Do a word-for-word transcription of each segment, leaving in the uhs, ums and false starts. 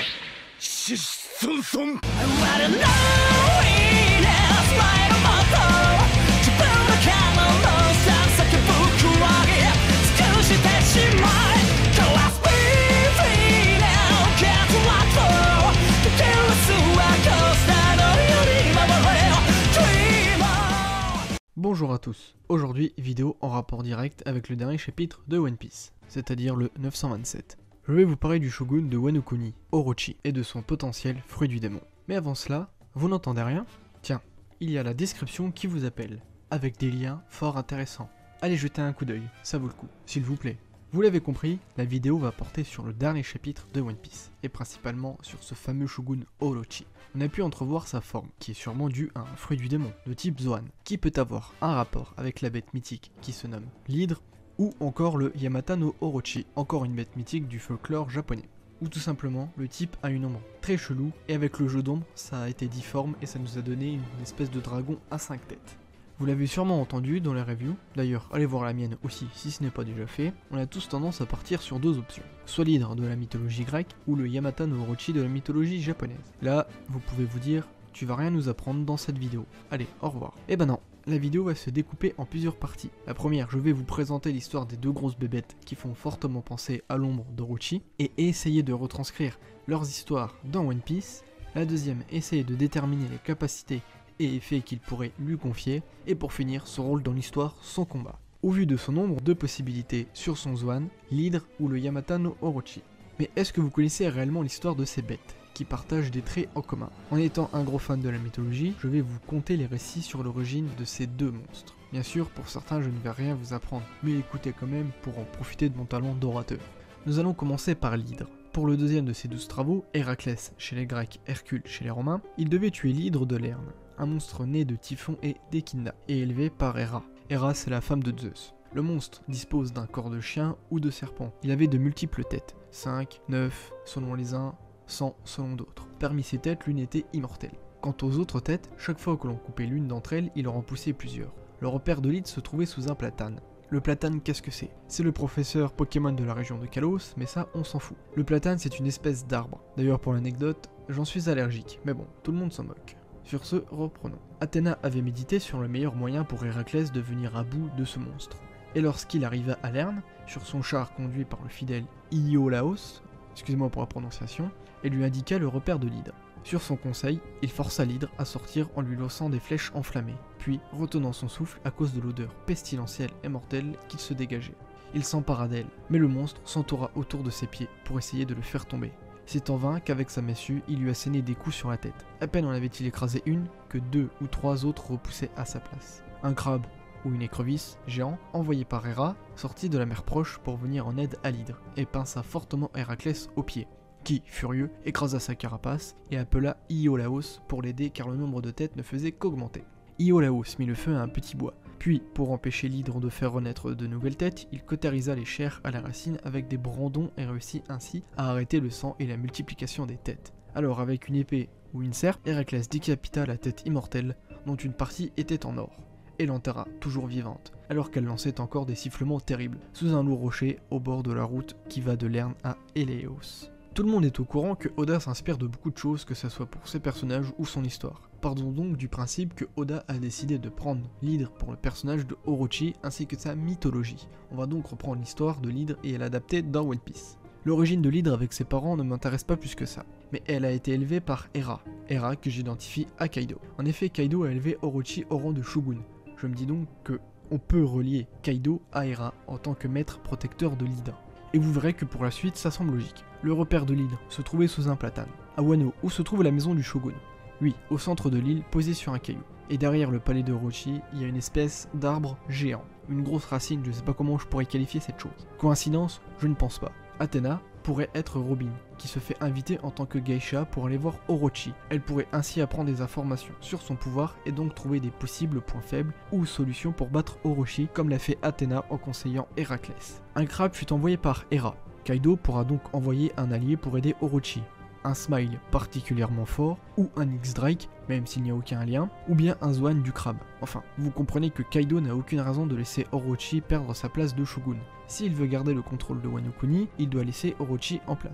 Bonjour à tous, aujourd'hui vidéo en rapport direct avec le dernier chapitre de One Piece, c'est-à-dire le neuf cent vingt-sept. Je vais vous parler du shogun de Wano Kuni, Orochi, et de son potentiel fruit du démon. Mais avant cela, vous n'entendez rien? Tiens, il y a la description qui vous appelle, avec des liens fort intéressants. Allez jeter un coup d'œil, ça vaut le coup, s'il vous plaît. Vous l'avez compris, la vidéo va porter sur le dernier chapitre de One Piece, et principalement sur ce fameux shogun Orochi. On a pu entrevoir sa forme, qui est sûrement due à un fruit du démon, de type Zoan, qui peut avoir un rapport avec la bête mythique qui se nomme l'hydre, ou encore le Yamata no Orochi, encore une bête mythique du folklore japonais. Ou tout simplement, le type a une ombre très chelou, et avec le jeu d'ombre, ça a été difforme et ça nous a donné une espèce de dragon à cinq têtes. Vous l'avez sûrement entendu dans les reviews, d'ailleurs allez voir la mienne aussi si ce n'est pas déjà fait, on a tous tendance à partir sur deux options, soit l'hydre de la mythologie grecque ou le Yamata no Orochi de la mythologie japonaise. Là, vous pouvez vous dire, tu vas rien nous apprendre dans cette vidéo, allez, au revoir. Eh ben non, la vidéo va se découper en plusieurs parties. La première, je vais vous présenter l'histoire des deux grosses bébêtes qui font fortement penser à l'ombre d'Orochi et essayer de retranscrire leurs histoires dans One Piece. La deuxième, essayer de déterminer les capacités et effets qu'il pourrait lui confier, et pour finir, son rôle dans l'histoire, son combat. Au vu de son nombre de possibilités sur son Zoan, l'hydre ou le Yamata no Orochi. Mais est-ce que vous connaissez réellement l'histoire de ces bêtes, qui partagent des traits en commun? En étant un gros fan de la mythologie, je vais vous conter les récits sur l'origine de ces deux monstres. Bien sûr, pour certains je ne vais rien vous apprendre, mais écoutez quand même pour en profiter de mon talent d'orateur. Nous allons commencer par l'hydre. Pour le deuxième de ces douze travaux, Héraclès chez les Grecs, Hercule chez les Romains, il devait tuer l'hydre de Lerne, un monstre né de Typhon et d'Échidna, et élevé par Héra. Héra, c'est la femme de Zeus. Le monstre dispose d'un corps de chien ou de serpent. Il avait de multiples têtes, cinq, neuf, selon les uns, cent selon d'autres. Parmi ces têtes, l'une était immortelle. Quant aux autres têtes, chaque fois que l'on coupait l'une d'entre elles, il en repoussait plusieurs. Le repère de l'hydre se trouvait sous un platane. Le platane, qu'est-ce que c'est? C'est le professeur Pokémon de la région de Kalos, mais ça, on s'en fout. Le platane, c'est une espèce d'arbre. D'ailleurs, pour l'anecdote, j'en suis allergique, mais bon, tout le monde s'en moque. Sur ce, reprenons. Athéna avait médité sur le meilleur moyen pour Héraclès de venir à bout de ce monstre. Et lorsqu'il arriva à Lerne, sur son char conduit par le fidèle Iolaos, excusez-moi pour la prononciation, elle lui indiqua le repère de l'hydre. Sur son conseil, il força l'hydre à sortir en lui lançant des flèches enflammées, puis retenant son souffle à cause de l'odeur pestilentielle et mortelle qu'il se dégageait. Il s'empara d'elle, mais le monstre s'entoura autour de ses pieds pour essayer de le faire tomber. C'est en vain qu'avec sa massue, il lui assénait des coups sur la tête. À peine en avait-il écrasé une, que deux ou trois autres repoussaient à sa place. Un crabe, ou une écrevisse, géant, envoyé par Héra, sortit de la mer proche pour venir en aide à l'hydre, et pinça fortement Héraclès au pied, qui, furieux, écrasa sa carapace et appela Iolaos pour l'aider car le nombre de têtes ne faisait qu'augmenter. Iolaos mit le feu à un petit bois, puis, pour empêcher l'hydre de faire renaître de nouvelles têtes, il cautérisa les chairs à la racine avec des brandons et réussit ainsi à arrêter le sang et la multiplication des têtes. Alors, avec une épée ou une serpe, Héraclès décapita la tête immortelle, dont une partie était en or, et l'enterra, toujours vivante, alors qu'elle lançait encore des sifflements terribles, sous un lourd rocher au bord de la route qui va de Lerne à Éléos. Tout le monde est au courant que Oda s'inspire de beaucoup de choses, que ce soit pour ses personnages ou son histoire. Partons donc du principe que Oda a décidé de prendre l'hydre pour le personnage de Orochi ainsi que sa mythologie. On va donc reprendre l'histoire de l'hydre et l'adapter dans One Piece. L'origine de l'hydre avec ses parents ne m'intéresse pas plus que ça, mais elle a été élevée par Héra, Héra que j'identifie à Kaido. En effet, Kaido a élevé Orochi au rang de shogun. Je me dis donc que on peut relier Kaido à Héra en tant que maître protecteur de l'hydre. Et vous verrez que pour la suite, ça semble logique. Le repère de l'hydre se trouvait sous un platane, à Wano, où se trouve la maison du shogun. Oui, au centre de l'île, posé sur un caillou. Et derrière le palais de Orochi, il y a une espèce d'arbre géant. Une grosse racine, je sais pas comment je pourrais qualifier cette chose. Coïncidence? Je ne pense pas. Athéna pourrait être Robin, qui se fait inviter en tant que geisha pour aller voir Orochi. Elle pourrait ainsi apprendre des informations sur son pouvoir et donc trouver des possibles points faibles ou solutions pour battre Orochi, comme l'a fait Athéna en conseillant Héraclès. Un crabe fut envoyé par Héra. Kaido pourra donc envoyer un allié pour aider Orochi. Un Smile particulièrement fort, ou un X-Drake, même s'il n'y a aucun lien, ou bien un Zoan du crabe. Enfin, vous comprenez que Kaido n'a aucune raison de laisser Orochi perdre sa place de shogun. S'il veut garder le contrôle de Wano Kuni, il doit laisser Orochi en place.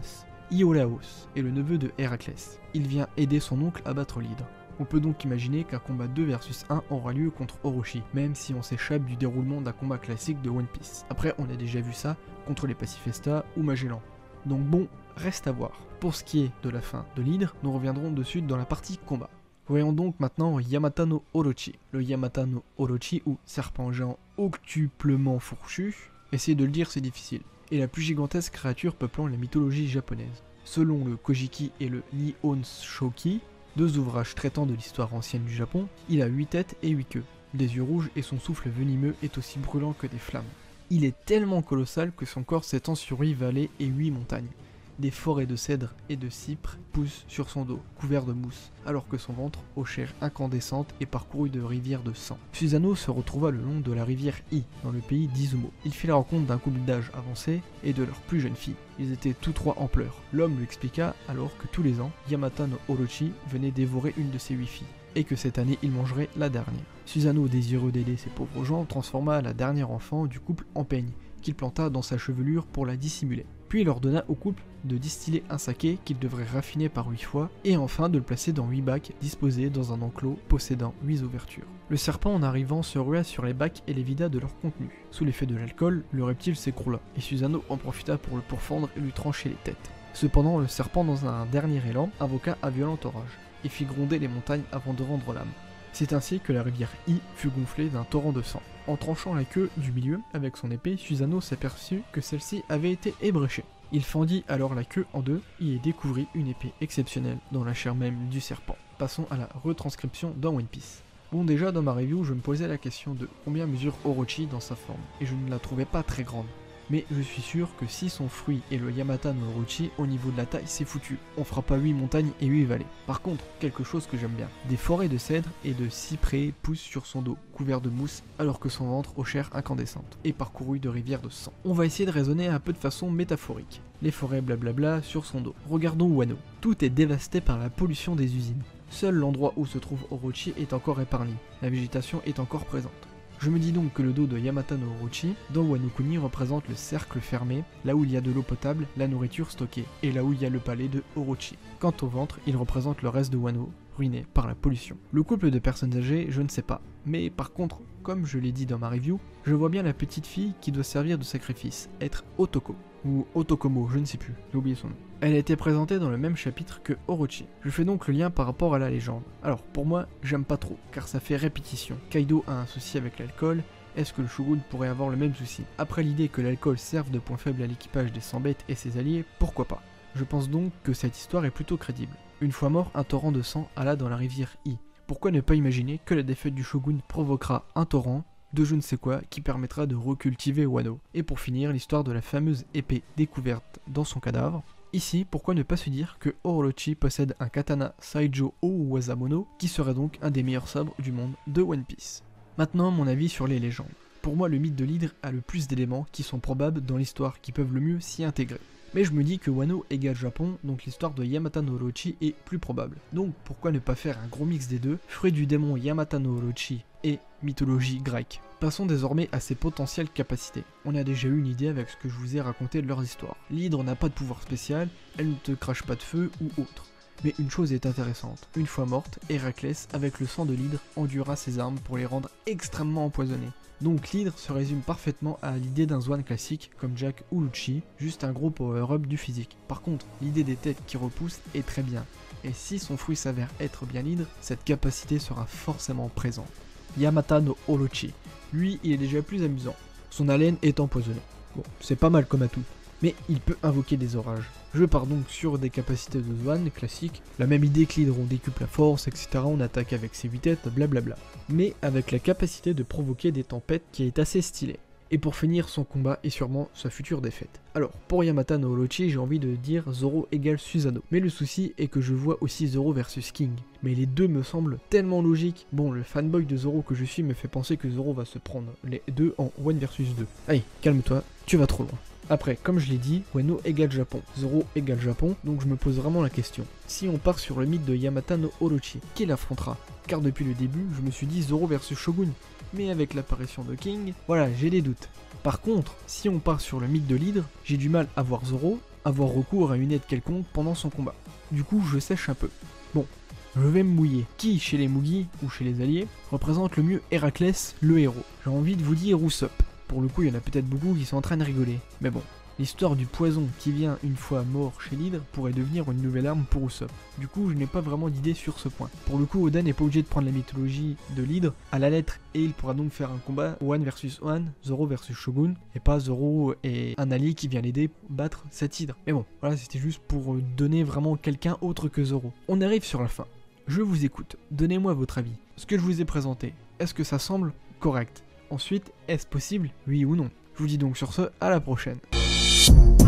Iolaos est le neveu de Héraclès. Il vient aider son oncle à battre l'hydre. On peut donc imaginer qu'un combat deux versus un aura lieu contre Orochi, même si on s'échappe du déroulement d'un combat classique de One Piece. Après, on a déjà vu ça contre les Pacifesta ou Magellan. Donc bon, reste à voir. Pour ce qui est de la fin de l'hydre, nous reviendrons dessus dans la partie combat. Voyons donc maintenant Yamata no Orochi. Le Yamata no Orochi, ou serpent géant octuplement fourchu, essayer de le dire c'est difficile, est la plus gigantesque créature peuplant la mythologie japonaise. Selon le Kojiki et le Nihon Shoki, deux ouvrages traitant de l'histoire ancienne du Japon, il a huit têtes et huit queues, des yeux rouges et son souffle venimeux est aussi brûlant que des flammes. Il est tellement colossal que son corps s'étend sur huit vallées et huit montagnes. Des forêts de cèdres et de cypres poussent sur son dos, couverts de mousse, alors que son ventre, aux chairs incandescentes, est parcouru de rivières de sang. Susanoo se retrouva le long de la rivière I, dans le pays d'Izumo. Il fit la rencontre d'un couple d'âge avancé et de leur plus jeune fille. Ils étaient tous trois en pleurs. L'homme lui expliqua alors que tous les ans, Yamata no Orochi venait dévorer une de ses huit filles, et que cette année il mangerait la dernière. Susanoo, désireux d'aider ces pauvres gens, transforma la dernière enfant du couple en peigne, qu'il planta dans sa chevelure pour la dissimuler. Puis il ordonna au couple de distiller un saké qu'il devrait raffiner par huit fois, et enfin de le placer dans huit bacs disposés dans un enclos possédant huit ouvertures. Le serpent en arrivant se rua sur les bacs et les vida de leur contenu. Sous l'effet de l'alcool, le reptile s'écroula, et Susanoo en profita pour le pourfendre et lui trancher les têtes. Cependant, le serpent, dans un dernier élan, invoqua un violent orage, et fit gronder les montagnes avant de rendre l'âme. C'est ainsi que la rivière I fut gonflée d'un torrent de sang. En tranchant la queue du milieu avec son épée, Susanoo s'aperçut que celle-ci avait été ébréchée. Il fendit alors la queue en deux et y découvrit une épée exceptionnelle dans la chair même du serpent. Passons à la retranscription dans One Piece. Bon, déjà dans ma review, je me posais la question de combien mesure Orochi dans sa forme, et je ne la trouvais pas très grande. Mais je suis sûr que si son fruit est le Yamata no Orochi, au niveau de la taille c'est foutu, on fera pas huit montagnes et huit vallées. Par contre, quelque chose que j'aime bien, des forêts de cèdres et de cyprès poussent sur son dos, couverts de mousse, alors que son ventre aux chairs incandescentes, est parcouru de rivières de sang. On va essayer de raisonner un peu de façon métaphorique. Les forêts blablabla sur son dos. Regardons Wano. Tout est dévasté par la pollution des usines. Seul l'endroit où se trouve Orochi est encore épargné, la végétation est encore présente. Je me dis donc que le dos de Yamata no Orochi dans Wano Kuni représente le cercle fermé, là où il y a de l'eau potable, la nourriture stockée, et là où il y a le palais de Orochi. Quant au ventre, il représente le reste de Wano, ruiné par la pollution. Le couple de personnes âgées, je ne sais pas, mais par contre, comme je l'ai dit dans ma review, je vois bien la petite fille qui doit servir de sacrifice, être Otoko, ou Otokomo, je ne sais plus, j'ai oublié son nom. Elle a été présentée dans le même chapitre que Orochi. Je fais donc le lien par rapport à la légende. Alors pour moi, j'aime pas trop, car ça fait répétition. Kaido a un souci avec l'alcool, est-ce que le Shogun pourrait avoir le même souci? Après l'idée que l'alcool serve de point faible à l'équipage des cent bêtes et ses alliés, pourquoi pas? Je pense donc que cette histoire est plutôt crédible. Une fois mort, un torrent de sang alla dans la rivière I. Pourquoi ne pas imaginer que la défaite du Shogun provoquera un torrent de je ne sais quoi qui permettra de recultiver Wano? Et pour finir, l'histoire de la fameuse épée découverte dans son cadavre. Ici, pourquoi ne pas se dire que Orochi possède un katana Saijo Owazamono, qui serait donc un des meilleurs sabres du monde de One Piece. Maintenant, mon avis sur les légendes. Pour moi, le mythe de l'hydre a le plus d'éléments qui sont probables dans l'histoire, qui peuvent le mieux s'y intégrer. Mais je me dis que Wano égale Japon, donc l'histoire de Yamata no Orochi est plus probable. Donc pourquoi ne pas faire un gros mix des deux, fruit du démon Yamata no Orochi et mythologie grecque. Passons désormais à ses potentielles capacités. On a déjà eu une idée avec ce que je vous ai raconté de leurs histoires. L'hydre n'a pas de pouvoir spécial, elle ne te crache pas de feu ou autre. Mais une chose est intéressante, une fois morte, Héraclès, avec le sang de l'hydre, endura ses armes pour les rendre extrêmement empoisonnées. Donc l'hydre se résume parfaitement à l'idée d'un Zoan classique comme Jack ou Lucci, juste un gros power-up du physique. Par contre, l'idée des têtes qui repoussent est très bien, et si son fruit s'avère être bien l'hydre, cette capacité sera forcément présente. Yamata no Orochi, lui il est déjà plus amusant, son haleine est empoisonnée. Bon, c'est pas mal comme atout, mais il peut invoquer des orages. Je pars donc sur des capacités de Zoan classiques, la même idée que l'hydre, on décuple la force, et cetera, on attaque avec ses huit têtes, blablabla. Mais avec la capacité de provoquer des tempêtes qui est assez stylée. Et pour finir son combat et sûrement sa future défaite. Alors, pour Yamata no Orochi, j'ai envie de dire Zoro égale Susanoo. Mais le souci est que je vois aussi Zoro versus King. Mais les deux me semblent tellement logiques. Bon, le fanboy de Zoro que je suis me fait penser que Zoro va se prendre les deux en one versus deux. Allez, calme-toi, tu vas trop loin. Après, comme je l'ai dit, Wano égale Japon, Zoro égale Japon, donc je me pose vraiment la question. Si on part sur le mythe de Yamata no Orochi, qui l'affrontera? Car depuis le début, je me suis dit Zoro versus Shogun. Mais avec l'apparition de King, voilà, j'ai des doutes. Par contre, si on part sur le mythe de l'hydre, j'ai du mal à voir Zoro, avoir recours à une aide quelconque pendant son combat. Du coup, je sèche un peu. Bon, je vais me mouiller. Qui, chez les Mugi ou chez les alliés, représente le mieux Héraclès, le héros? J'ai envie de vous dire Usopp. Pour le coup, il y en a peut-être beaucoup qui sont en train de rigoler. Mais bon, l'histoire du poison qui vient une fois mort chez l'hydre pourrait devenir une nouvelle arme pour Usopp. Du coup, je n'ai pas vraiment d'idée sur ce point. Pour le coup, Oda n'est pas obligé de prendre la mythologie de l'hydre à la lettre et il pourra donc faire un combat One versus One, Zoro versus Shogun, et pas Zoro et un allié qui vient l'aider pour battre cet hydre. Mais bon, voilà, c'était juste pour donner vraiment quelqu'un autre que Zoro. On arrive sur la fin. Je vous écoute, donnez-moi votre avis. Ce que je vous ai présenté, est-ce que ça semble correct? Ensuite, est-ce possible, oui ou non? Je vous dis donc sur ce, à la prochaine.